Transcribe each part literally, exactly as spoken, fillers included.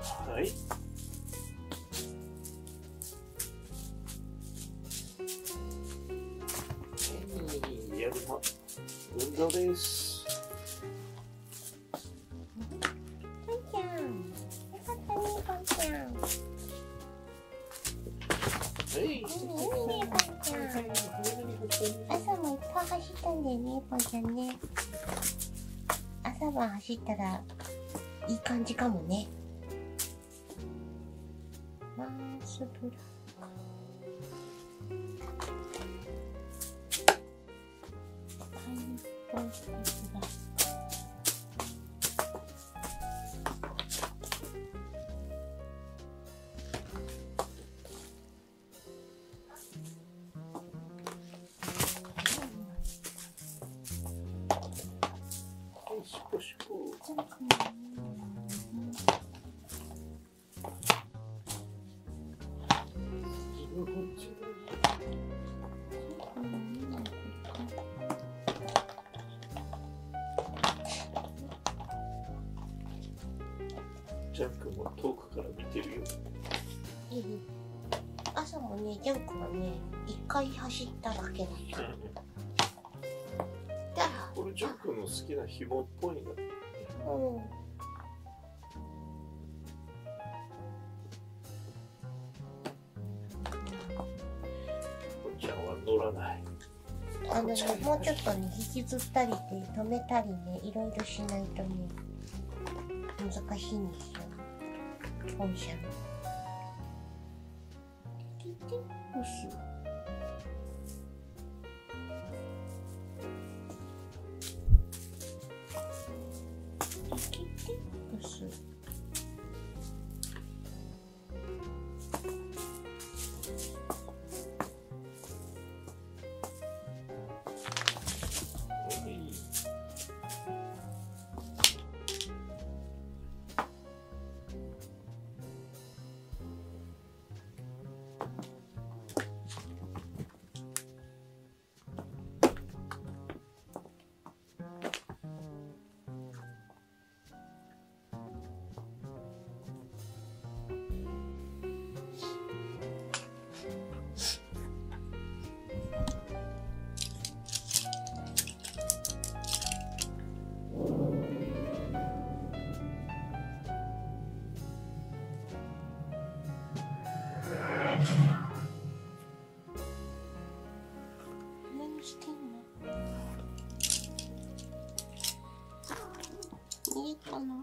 はい。やるま運動です。 ポンちゃん、よかったね、ポンちゃん。 はい。 いいね、ポンちゃん。朝もいっぱい走ったんだよね、ポンちゃんね。朝晩走ったらいい感じかもね。マースブラパイナップルスラシコシコ。ジャンクも遠くから見てるよ。 朝もね、ジャンクはね、一回走っただけだった。 これジャンクの好きな紐っぽいな。 うん。 こちゃんは乗らない。 あのね、もうちょっとね、引きずったりで止めたりね、いろいろしないとね、難しいんですよ。本社の。ティティプス。ティティプス。何してんの？逃げたの？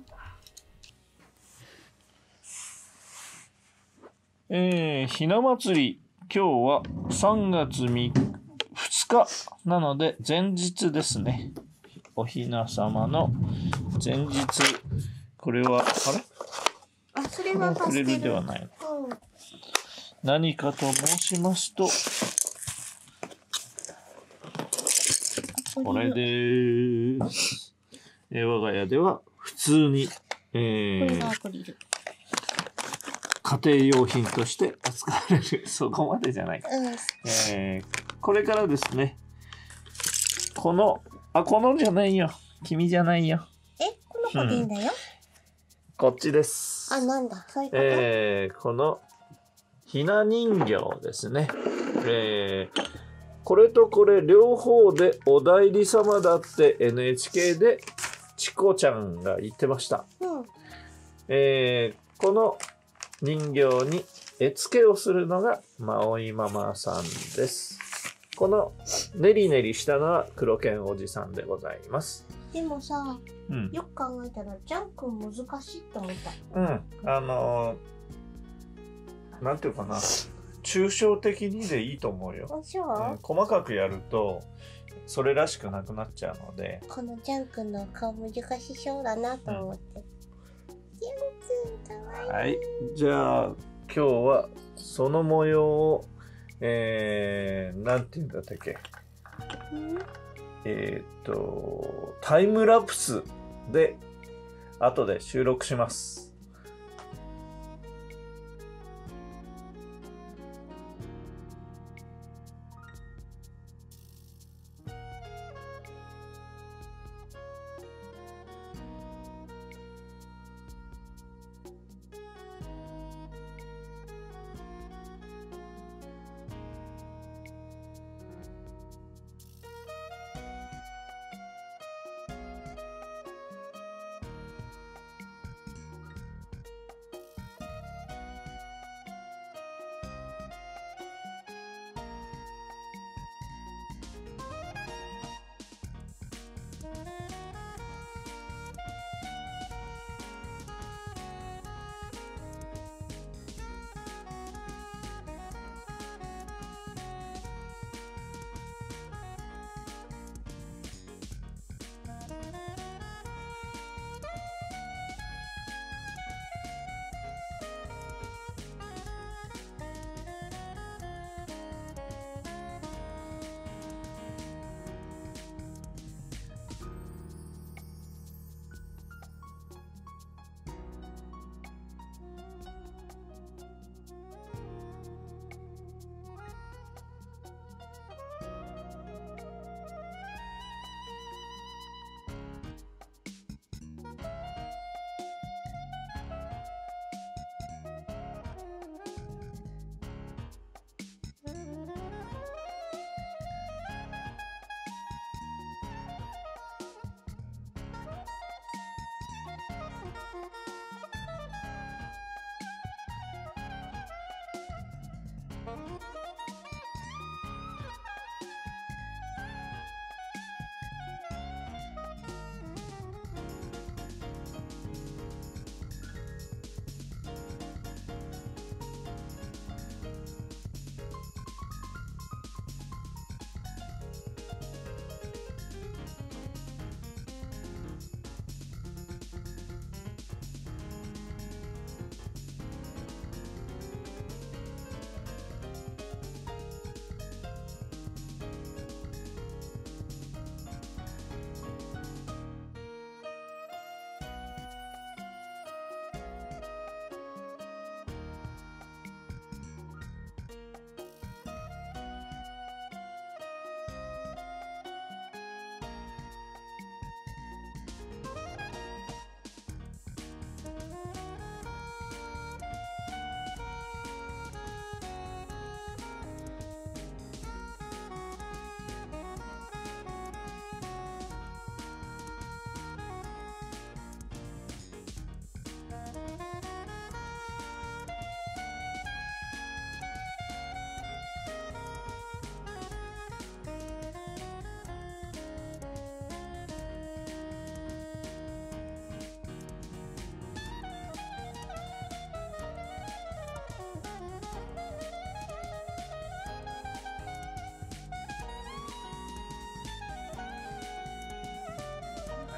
えー、ひな祭り、今日はさんがつみっか、ふつかなので前日ですね。おひなさまの前日。これは、あれ？ あ、それはパステルではない。 うん、 何かと申しますと、これでーす。えー、我が家では普通に、えー、 これがアクリル。 家庭用品として扱われる、そこまでじゃない。 うん、 えー、これからですね、この、あ、このじゃないよ。君じゃないよ。 え、この子でいいんだよ。うん、 こっちです。 あ、なんだ、そういうこと？ えー、この、ひな人形ですね。えー、これとこれ両方でお代理様だって エヌエイチケー でチコちゃんが言ってました。 うん、 えー、この人形に絵付けをするのがまおいママさんです。このねりねりしたのは黒犬おじさんでございます。 でもさ、 うん、 よく考えたらジャンク難しいって思った。 うん、あのー、なんていうかな、抽象的にでいいと思うよ。 あ、そう、 うん、細かくやるとそれらしくなくなっちゃうので。 このジャンクの顔難しそうだなと思って。うん、ジャンクかわいい。 はい、じゃあ今日はその模様を、えー、なんていうんだったっけ、うん、えっとタイムラプスで後で収録します。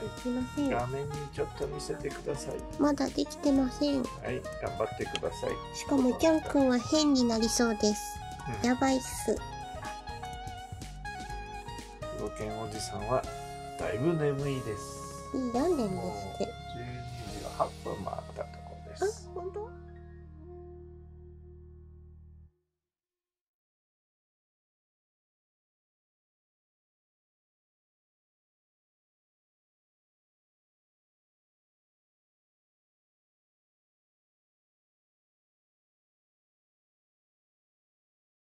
できません。 画面にちょっと見せてください。 まだできてません。 はい、頑張ってください。 しかもジャン君は変になりそうです。 うん、 やばいっす。 黒犬おじさんはだいぶ眠いです。 いいよ、眠って。